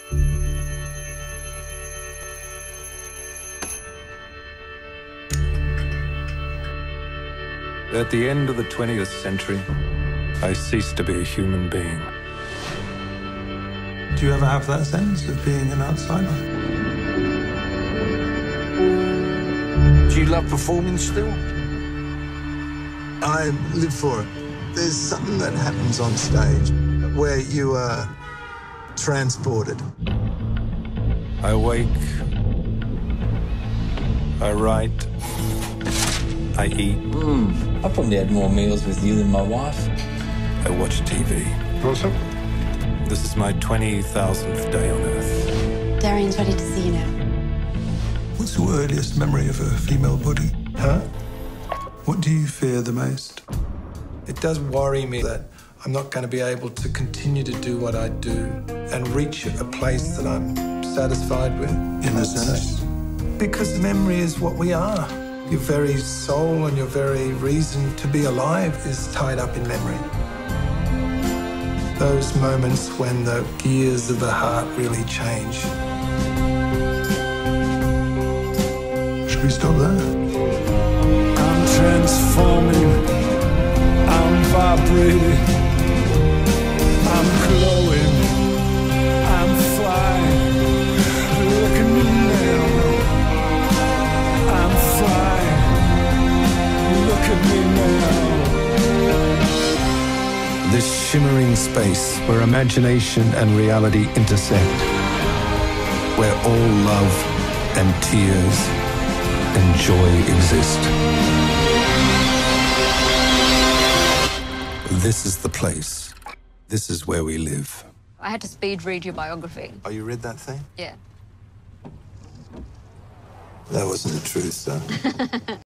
At the end of the 20th century, I ceased to be a human being. Do you ever have that sense of being an outsider? Do you love performing still? I live for it. There's something that happens on stage where you are transported. I wake, I write, I eat. I probably had more meals with you than my wife. I watch TV. Awesome. This is my 20,000th day on Earth. Darian's ready to see you now. What's your earliest memory of a female body? Huh? What do you fear the most? It does worry me that I'm not going to be able to continue to do what I do and reach a place that I'm satisfied with. In a sense? Because memory is what we are. Your very soul and your very reason to be alive is tied up in memory. Those moments when the gears of the heart really change. Should we stop there? I'm transforming, I'm vibrating, I'm glowing, I'm flying. Look at me now, I'm flying. Look at me now. This shimmering space where imagination and reality intersect, where all love and tears and joy exist. This is the place. This is where we live. I had to speed read your biography. Oh, you read that thing? Yeah. That wasn't the truth, though.